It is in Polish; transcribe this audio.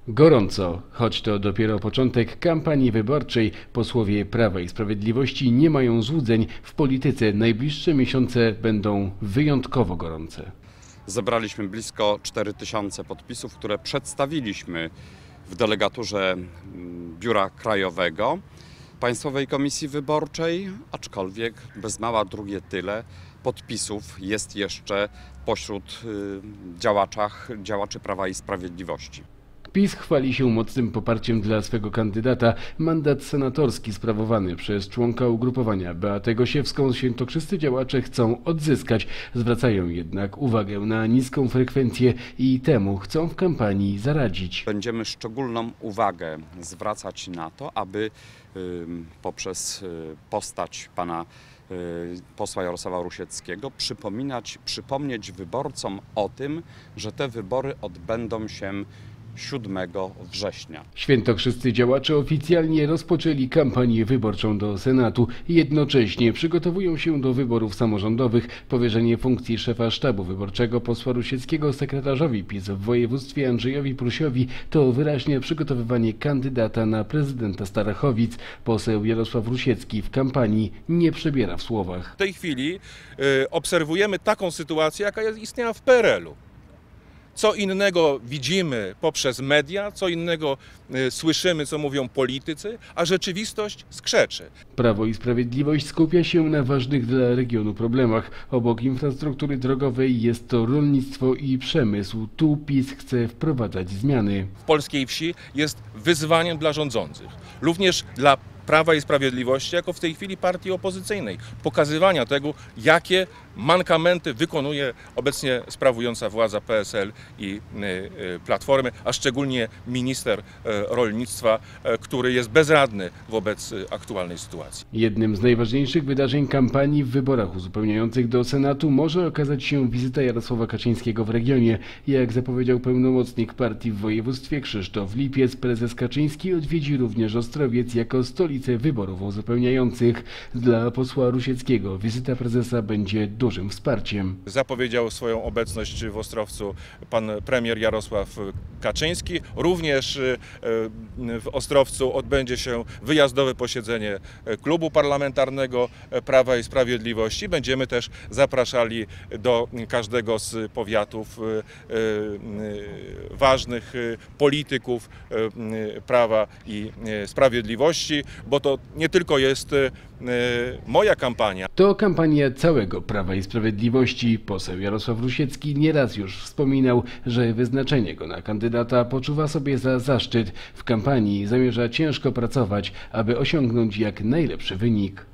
Gorąco, choć to dopiero początek kampanii wyborczej, posłowie Prawa i Sprawiedliwości nie mają złudzeń. W polityce najbliższe miesiące będą wyjątkowo gorące. Zebraliśmy blisko 4000 podpisów, które przedstawiliśmy w delegaturze Biura Krajowego Państwowej Komisji Wyborczej, aczkolwiek bez mała drugie tyle podpisów jest jeszcze pośród działaczy Prawa i Sprawiedliwości. PiS chwali się mocnym poparciem dla swego kandydata. Mandat senatorski sprawowany przez członka ugrupowania Beatę Gosiewską świętokrzyscy działacze chcą odzyskać. Zwracają jednak uwagę na niską frekwencję i temu chcą w kampanii zaradzić. Będziemy szczególną uwagę zwracać na to, aby poprzez postać pana posła Jarosława Rusieckiego przypomnieć wyborcom o tym, że te wybory odbędą się 7 września. Świętokrzyscy działacze oficjalnie rozpoczęli kampanię wyborczą do Senatu. Jednocześnie przygotowują się do wyborów samorządowych. Powierzenie funkcji szefa sztabu wyborczego posła Rusieckiego sekretarzowi PiS w województwie Andrzejowi Prusiowi to wyraźnie przygotowywanie kandydata na prezydenta Starachowic. Poseł Jarosław Rusiecki w kampanii nie przebiera w słowach. W tej chwili obserwujemy taką sytuację, jaka istniała w PRL-u. Co innego widzimy poprzez media, co innego słyszymy, co mówią politycy, a rzeczywistość skrzeczy. Prawo i Sprawiedliwość skupia się na ważnych dla regionu problemach. Obok infrastruktury drogowej jest to rolnictwo i przemysł. Tu PiS chce wprowadzać zmiany. W polskiej wsi jest wyzwaniem dla rządzących, również dla Prawa i Sprawiedliwości, jako w tej chwili partii opozycyjnej. Pokazywania tego, jakie mankamenty wykonuje obecnie sprawująca władza PSL i Platformy, a szczególnie minister rolnictwa, który jest bezradny wobec aktualnej sytuacji. Jednym z najważniejszych wydarzeń kampanii w wyborach uzupełniających do Senatu może okazać się wizyta Jarosława Kaczyńskiego w regionie. Jak zapowiedział pełnomocnik partii w województwie Krzysztof Lipiec, prezes Kaczyński odwiedzi również Ostrowiec jako stolicę wyborów uzupełniających. Dla posła Rusieckiego wizyta prezesa będzie dużym wsparciem. Zapowiedział swoją obecność w Ostrowcu pan premier Jarosław Kaczyński. Również w Ostrowcu odbędzie się wyjazdowe posiedzenie Klubu Parlamentarnego Prawa i Sprawiedliwości. Będziemy też zapraszali do każdego z powiatów ważnych polityków Prawa i Sprawiedliwości, bo to nie tylko jest moja kampania. To kampania całego Prawa i Sprawiedliwości. Poseł Jarosław Rusiecki nieraz już wspominał, że wyznaczenie go na kandydata poczuwa sobie za zaszczyt. W kampanii zamierza ciężko pracować, aby osiągnąć jak najlepszy wynik.